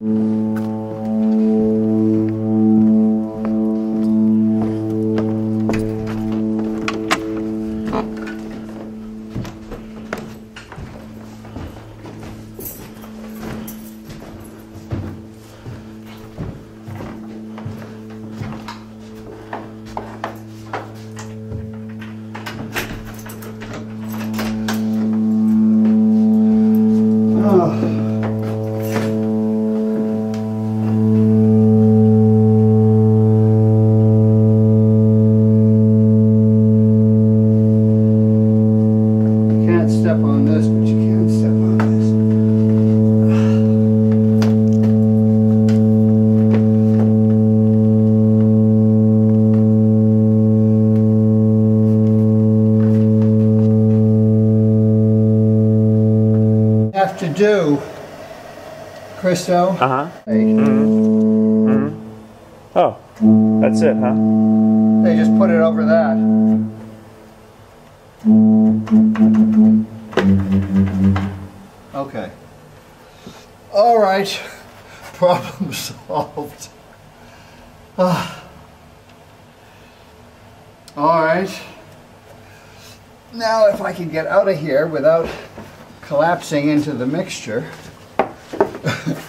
To do, Christo. Uh-huh. Oh, that's it, huh? They just put it over that. Okay. All right. Problem solved. All right. Now if I can get out of here without collapsing into the mixture.